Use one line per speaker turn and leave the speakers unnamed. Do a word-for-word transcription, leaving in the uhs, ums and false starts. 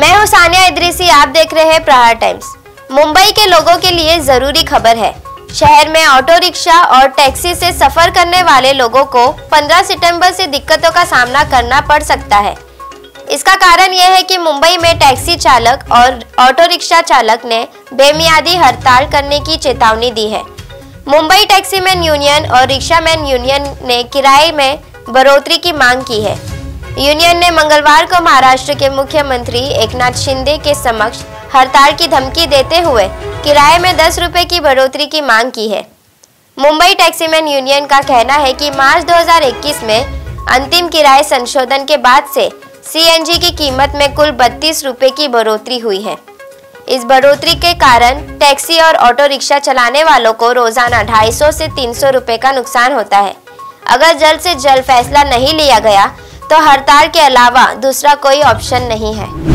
मैं हूं सानिया इदरीसी, आप देख रहे हैं प्रहार टाइम्स। मुंबई के लोगों के लिए जरूरी खबर है। शहर में ऑटो रिक्शा और टैक्सी से सफर करने वाले लोगों को पंद्रह सितंबर से दिक्कतों का सामना करना पड़ सकता है। इसका कारण यह है कि मुंबई में टैक्सी चालक और ऑटो रिक्शा चालक ने बेमियादी हड़ताल करने की चेतावनी दी है। मुंबई टैक्सीमैन यूनियन और रिक्शामैन यूनियन ने किराए में बढ़ोतरी की मांग की है। यूनियन ने मंगलवार को महाराष्ट्र के मुख्यमंत्री एकनाथ शिंदे के समक्ष हड़ताल की धमकी देते हुए किराए में दस रुपए की बढ़ोतरी की मांग की है। मुंबई टैक्सीमैन यूनियन का कहना है कि मार्च दो हज़ार इक्कीस में अंतिम किराए संशोधन के बाद से सीएनजी की कीमत में कुल बत्तीस रुपए की बढ़ोतरी हुई है। इस बढ़ोतरी के कारण टैक्सी और ऑटो रिक्शा चलाने वालों को रोजाना ढाई सौ से तीन सौ रुपए का नुकसान होता है। अगर जल्द से जल्द फैसला नहीं लिया गया तो हड़ताल के अलावा दूसरा कोई ऑप्शन नहीं है।